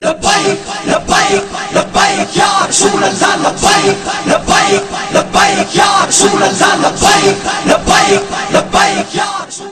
लब्बैक लब्बैक लब्बैक या रसूल अल्लाह लब्बैक लब्बैक लब्बैक या रसूल अल्लाह लब्बैक लब्बैक लब्बैक या रसूल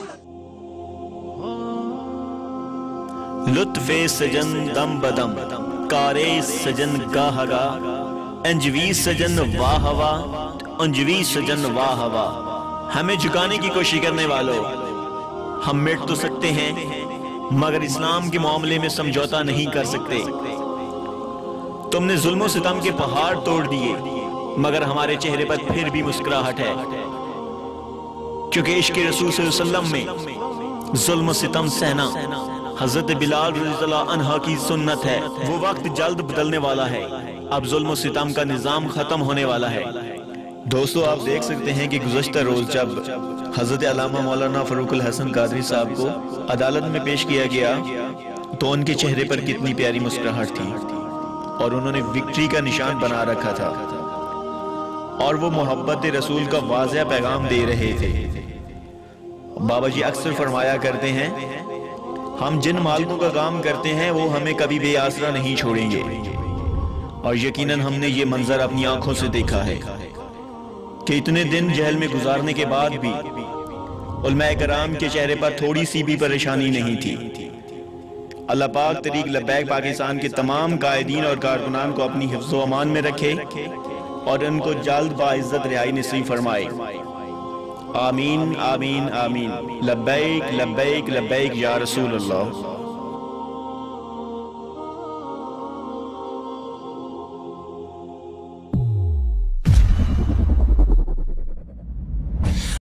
लुत्फे सजन दम बदम कारे सजन गाहगा अंजवी सजन वाह हवा अंजवी सजन वाह हवा। हमें झुकाने की कोशिश करने वालों, हम मिट तो सकते हैं मगर इस्लाम के मामले में समझौता नहीं कर सकते। तुमने जुल्म सितम के पहाड़ तोड़ दिए मगर हमारे चेहरे पर फिर भी मुस्कुराहट है, क्योंकि इश्क़ रसूल सल्लल्लाहु अलैहि वसल्लम में जुल्म सितम सहना हजरत बिलाल रज़ियल्लाहु अन्हु की सुन्नत है। वो वक्त जल्द बदलने वाला है, अब जुल्म सितम का निजाम खत्म होने वाला है। दोस्तों, आप देख सकते हैं कि गुज़श्ता रोज जब हजरत अल्लामा मौलाना फ़रूकुल हसन कादरी साहब को अदालत में पेश किया गया तो उनके चेहरे पर कितनी प्यारी मुस्कुराहट थी और उन्होंने विक्ट्री का निशान बना रखा था और वो मोहब्बत रसूल का वाज़ेह पैगाम दे रहे थे। बाबा जी अक्सर फरमाया करते हैं, हम जिन मालिकों का काम करते हैं वो हमें कभी बेआसरा नहीं छोड़ेंगे, और यकीनन हमने ये मंजर अपनी आंखों से देखा है कि इतने दिन जेल में गुजारने के बाद भी उलमाए कराम के चेहरे पर थोड़ी सी भी परेशानी नहीं थी। अल्लाह पाक तरीक लब्बैक पाकिस्तान के तमाम कायदीन और कारकुनान को अपनी हिफ्ज़ो अमान में रखे और उनको जल्द बाइज़्ज़त रिहाई नसीब फरमाए। आमीन आमीन आमीन। लब्बैक लब्बैक लब्बैक या रसूल अल्लाह।